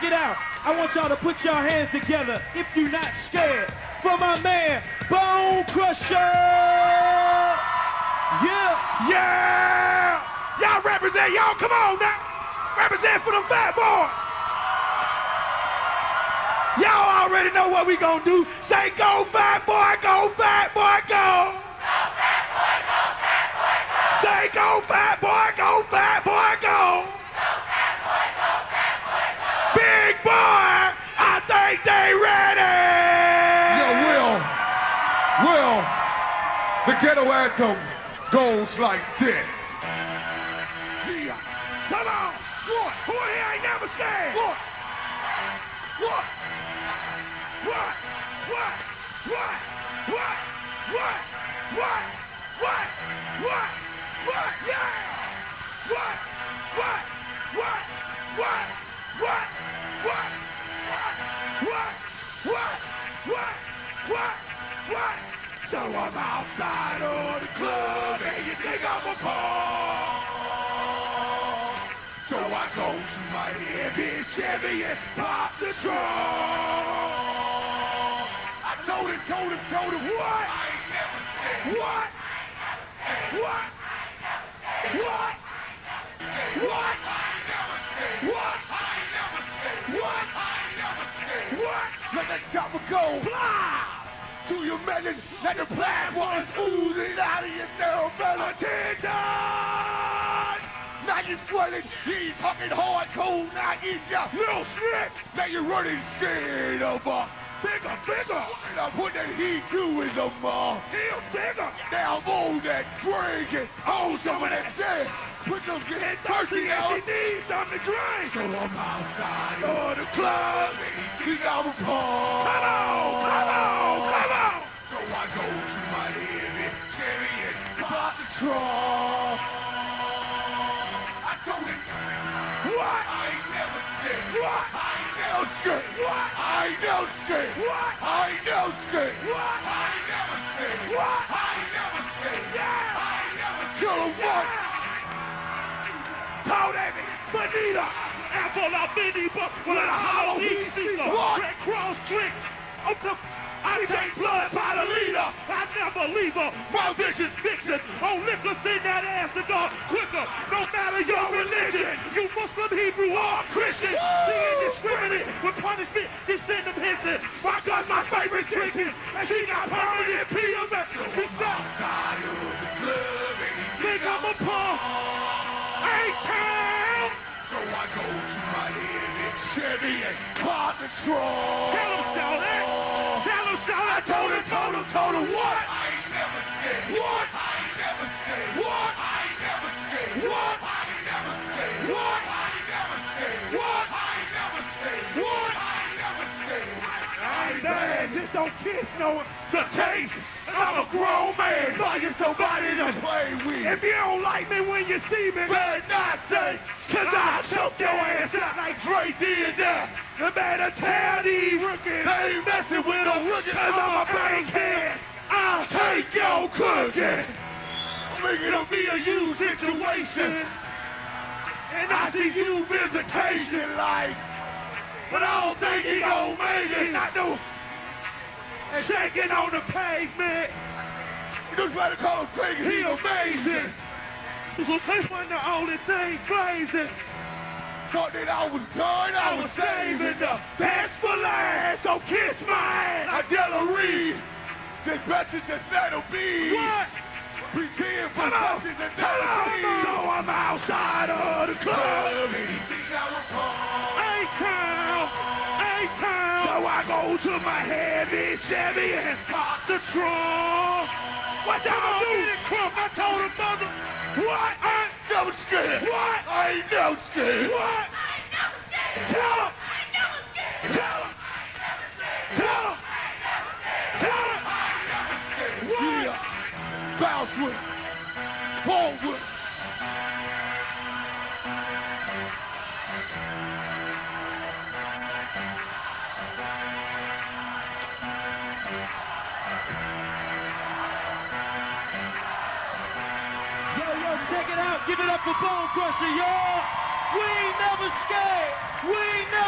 check it out. I want y'all to put your hands together if you're not scared. For my man, Bone Crusher! Yeah! Yeah! Y'all represent, y'all come on now! Represent for the fat boy! Y'all already know what we gonna do. Say go fat boy, go fat boy, go! Go fat boy, go fat boy, go! Say go fat boy, go fat boy, go! Go fat boy, go fat boy, go! Big boy, I think they ready! Yo, Will, the ghetto anthem goes like this. Yeah. Come on! What? Who here ain't never scared? What? What? What? What? What? What? What? What? What? What? What? Yeah! What? What? What? What? What? What? What? What? What? What? What? So I'm outside of the club and you think I'm a punk. So I go to my heavy Chevy and pop the trunk. I told him, what? I ain't never said. What? What? What? What? I ain't never said. What? I ain't never said. What? I ain't never said. What? Let the chopper go. Fly! To your melon, let the platforms oozing out of your cerebellum. Attendant! Now you swelling, you talking hardcore, now you just little shit. Now you're running scared of bigger. Now put that heat to his still bigger. Now on that drink, on some of that shit. Put those get thirsty out. She needs something to drink. So I'm outside of the club, he got a pump. Come on. So I go to my heavy Chevy and pop the trunk. I told him, what? I ain't never said. What? I ain't never said. What? I ain't never said. What? I ain't never said. What? I ain't never said. What? I ain't never said. Yeah. I ain't never said. Kill him, what? Told Amy, Bonita, Apple La Benita, with a hollow heat seeker, Red Cross trick, I take blood by the leader, I never leave her, my vision's fiction, on liquor, send that ass to God quicker, no matter your religion, you Muslim, Hebrew, or Christian, she indiscriminate with punishment, she send them hissing, my God, my favorite drinking, and she got permanent PMS, she outside of the club, think I'm a punk. A-Town! So I go to my heavy Chevy and pop the trunk. Tell him, I told him, what? I ain't never said. What? I ain't never said. What? I ain't never said. What? I ain't never said. What? I ain't never said. What? I ain't never said. What? I ain't never said. I ain't bad, just don't kiss no one. The taste. I'm a grown man, finding somebody to play with. If you don't like me when you see me, better not say, cause I'll choke your ass out like Dre did that. You better tell these rookies, they ain't messing with a rookie, cause I'm a bankhead. I'll take your cookie. Make it a me or you situation. And I see you visitation like, but I don't think he gon' make it. I do. And shaking on the pavement. You just better call him crazy. He amazing. This was the only thing blazing. Thought that I was done, I was saving the best for last. So kiss my ass. I tell her Reed, this better just let her be. What? Pretend for nothing to tell me. So I'm outside of the club. A-Town. So I go to my heavy Chevy and pop the trunk. What y'all do? I told him, mother. What? I ain't never scared. What? I ain't never scared. What? I ain't never scared. Tell him. I ain't never scared. Tell him. I ain't never scared. Tell him. I ain't never scared. Tell him. I ain't never scared. What? Yeah. Bounce with it. Ball with it. Check it out. Give it up for Bone Crusher, y'all. We ain't never scared. We ain't never